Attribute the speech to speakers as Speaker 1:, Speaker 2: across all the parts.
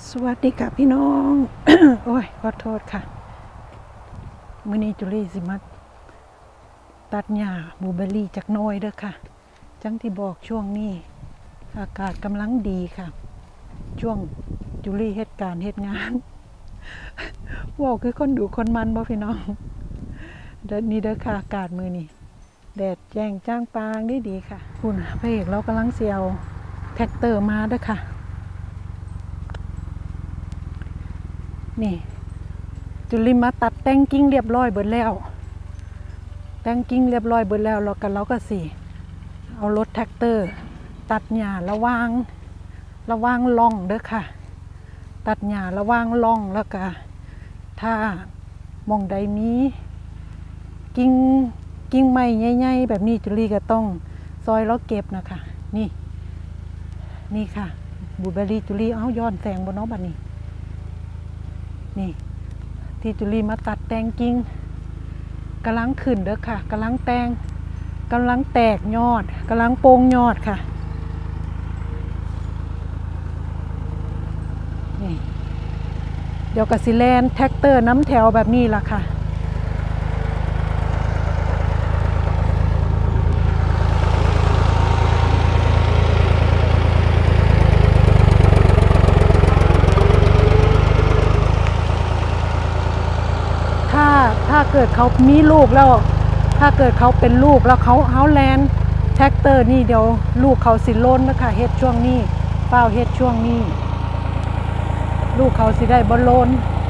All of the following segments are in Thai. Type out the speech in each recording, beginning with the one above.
Speaker 1: สวัสดีค่ะพี่น้อง โอ้ยขอโทษค่ะมื้อนี้จุลี่สิมาตัดหญ้าบลูเบอร์รี่จากน้อยเด้อค่ะจังที่บอกช่วงนี้อากาศกำลังดีค่ะช่วงจุลี่เฮ็ดการเฮ็ดงาน ว้าวคือคนดูคนมันบ่พี่น้องเด้อนี่เด้อค่ะอากาศมื้อนี้แดดแจ้งจ้างปางดีค่ะคุณพระเอกเรากำลังเสียวแท็กเตอร์มาเด้อค่ะนี่จุลิมาตัดแต่งกิ่งเรียบร้อยเบิดแล้วแต่งกิ่งเรียบร้อยเบิดแล้วเราก็สิเอารถแท็กเตอร์ตัดหญ้าระวางร่องเด้อค่ะตัดหญ้าระวางร่องแล้วก็ถ้ามองใดมีกิ่งไม้ใหญ่ๆแบบนี้จุลีก็ต้องซอยแล้วเก็บนะคะนี่ค่ะบลูเบอร์รี่จุลีเอาย้อนแสงบนน้องบัดนี้นี่ที่จุลีมาตัดแต่งกิ่งกำลังขึ้นเด้อค่ะกำลังแตกยอดกำลังโป่งยอดค่ะนี่เดี๋ยวกสิแลนแท็กเตอร์น้ำแถวแบบนี้ล่ะค่ะถ้าเกิดเขามีลูกแล้วถ้าเกิดเขาเป็นลูกแล้วเขาแลนแท็กเตอร์นี่เดี๋ยวลูกเขาสิล้นนะคะเฮ็ดช่วงนี้เฝ้าเฮ็ดช่วงนี้ลูกเขาสิได้บ่ล้น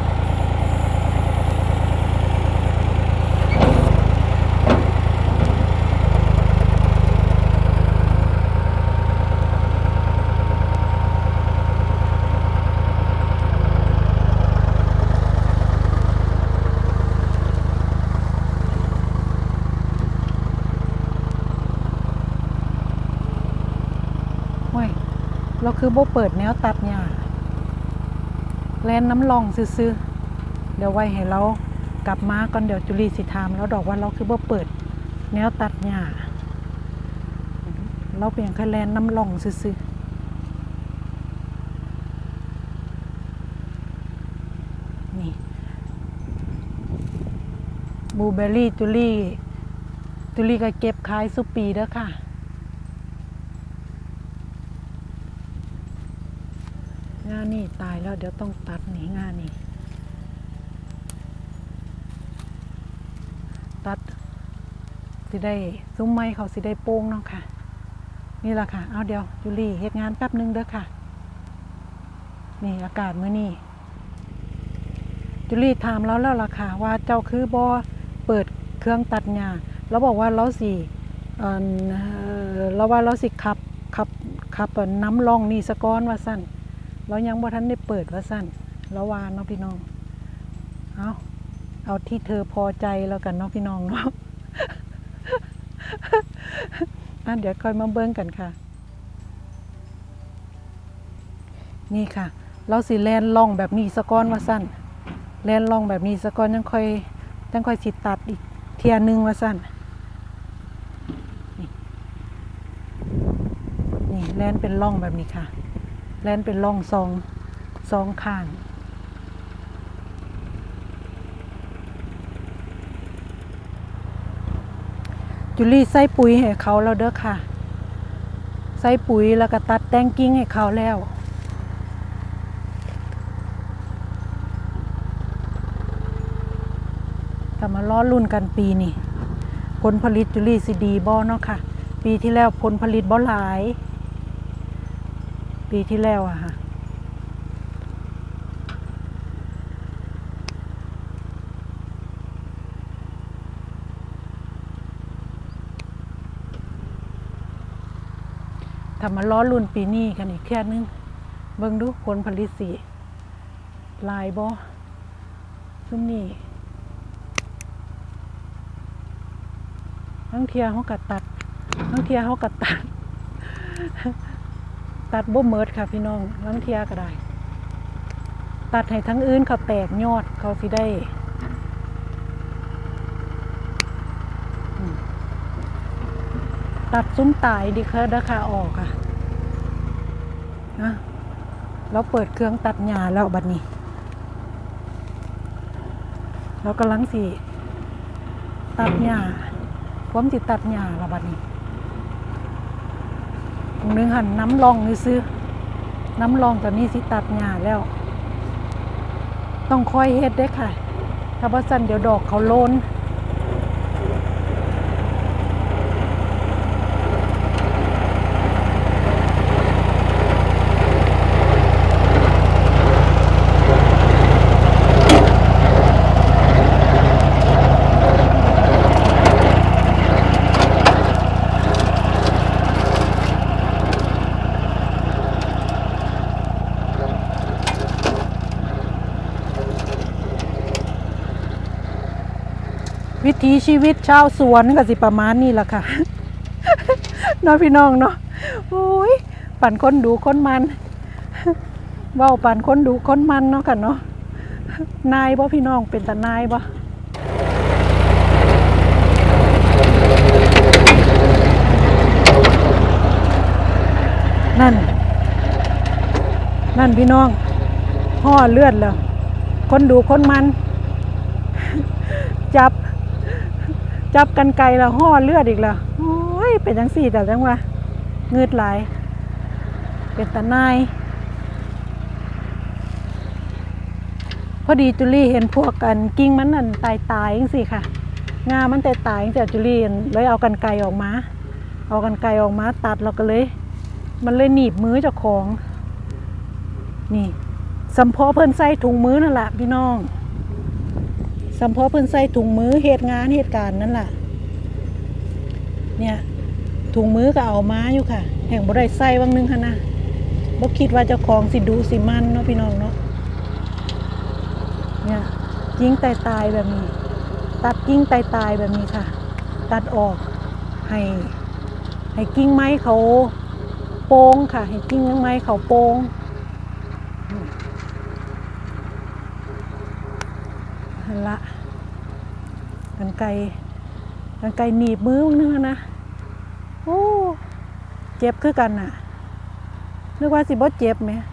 Speaker 1: เราคือบ่เปิดแนวตัดหญ้าแลนน้ำลองซื้อเดี๋ยวไว้ให้เรากลับมาก่อนเดี๋ยวจุลีสิถามแล้วดอกว่าเราคือบ่เปิดแนวตัดหญ้าเราเปลี่ยนแค่แลนน้ำลองซื้อนี่บลูเบอร์รี่จุลีก็เก็บขายสุปีเด้อค่ะงานนี่ตายแล้วเดี๋ยวต้องตัดนี่งานนี่ตัดสิได้ซุ้มไม้เขาสิได้โป้งเนาะค่ะนี่แหละค่ะเอาเดี๋ยวจุลี่เฮ็ดงานแป๊บนึงเด้อค่ะนี่อากาศมื้อนี้จุลี่ถามแล้วล่ะค่ะว่าเจ้าคือบอเปิดเครื่องตัดหญ้าเราบอกว่าเราสิเราสิขับน้ำร่องนี่สะก้อนว่าสั้นเรายังบ่ทันได้เปิดว่าสั้นแล้ววานเนาะพี่น้องเอาที่เธอพอใจแล้วกันเนาะพี่น้องเนาะ เดี๋ยวค่อยมาเบิ้งกันค่ะนี่ค่ะเราสิแลนล่องแบบนี้สะก้อนว่าสั้นแลนล่องแบบนี้สะก้อนยังค่อยสิตัดอีกเทียนึงว่าสั้นนี่แลนเป็นล่องแบบนี้ค่ะแลนเป็นร่องสองข้างจุลี่ใส่ปุ๋ยให้เขาแล้วเด้อค่ะใส่ปุ๋ยแล้วก็ตัดแต่งกิ่งให้เขาแล้วแต่มาล้อรุ่นกันปีนี้ผลผลิตจุลี่สิดีบ่เนาะค่ะปีที่แล้วผลผลิตบ่หลายปีที่แล้วอะค่ะถ้ามาล้อรุ่นปีนี้กันอีกแค่นึงเบิ่งดูผลผลิตสิลายบ่ซุ่มนี่ทั้งเทียเขากัดตัดตัดบ่เมิดค่ะพี่น้องลังเทียก็ได้ตัดให้ทั้งอื่นเขาแตกยอดเขาสิได้ตัดซุ้มตายดีค่ะราคาออกค่ะเราเปิดเครื่องตัดหญ้าแล้วบัดนี้เรากำลังสิตัดหญ้าความสิตัดหญ้าละบัดนี้นึงหันน้ำรองนี่ซื้อน้ำรองตอนนี้สิตัดหญ้าแล้วต้องคอยเฮ็ดได้ค่ะถ้าบ่ซั่นเดี๋ยวดอกเขาโลนวิถีชีวิตชาวสวนก็สิประมาณนี้แหละค่ะ น้องพี่น้องเนาะโอ้ยปั่นคนดูคนมันเว้าปั่นคนดูคนมันเนาะค่ะเนาะนายบ่พี่น้องเป็นตานายบ่นั่นพี่น้องห่อเลือดแล้วคนดูคนมันจับกันไกลแล้วห่อเลือดอีกแล้วโอ้ยเป็นจังสี่แต่จังว่าเงืดไหลเป็นตานายพอดีจุลี่เห็นพวกกันกิ้งมันนั่นตายจังสิค่ะงามันตายจังแต่จุลี่เลยเอากันไกลออกมาตัดเราก็เลยมันเลยหนีบมือเจ้าของนี่สัมพอเพิ่นใส่ถุงมือนั่นแหละพี่น้องสัมพอเพิ่นใส่ถุงมือเหตุการณ์นั่นแหละเนี่ยถุงมือก็เอามาอยู่ค่ะแห่งบ่ได้ใส่วังนึงค่ะนะบ่คิดว่าเจ้าของสิดูสิมันเนาะพี่น้องเนาะเนี่ยกิ้งตายแบบนี้ตัดกิ้งตายแบบนี้ค่ะตัดออกให้กิ้งไม้เขาโป่งค่ะให้กิ้งไม้เขาโป่งนั่นละกันไกลหนีบมือนึงนะโอ้เจ็บคือกันน่ะนึกว่าสิบ่เจ็บไหม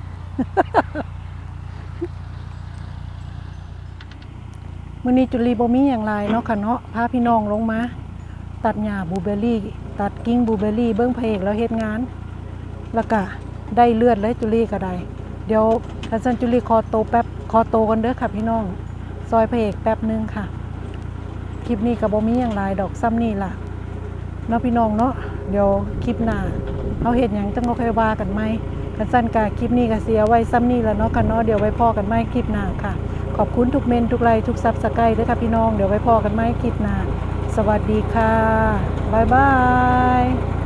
Speaker 1: มื้อนี้จุลีบ่มีอย่างไรเนาะค่ะเนาะพาพี่น้องลงมาตัดหญ้าบลูเบอร์รี่ตัดกิ่งบลูเบอร์รี่เบิ่งพระเอกแล้วเฮ็ดงานแล้วก็ได้เลือดเลยจุลีก็ได้เดี๋ยวท่านจุลีคอโตกันเด้อค่ะพี่น้องซอยพระเอกแป๊บนึงค่ะคลิปนี้ก็บ่มีอย่างไรดอกซ้ำนี่ล่ะเนาะพี่น้องเนาะเดี๋ยวคลิปหน้าเฮาเฮ็ดหยังจังค่อยว่ากันใหม่ท่านซั่นก็คลิปนี้ก็เสียไว้ซ้ำนี่แล้วเนาะค่ะเนาะเดี๋ยวไว้พอกันใหม่คลิปหน้าค่ะขอบคุณทุกเมนทุกไลค์ทุกซับสไครบ์ด้วยค่ะพี่น้องเดี๋ยวไว้พอกันใหม่คลิปหน้าสวัสดีค่ะบ๊ายบาย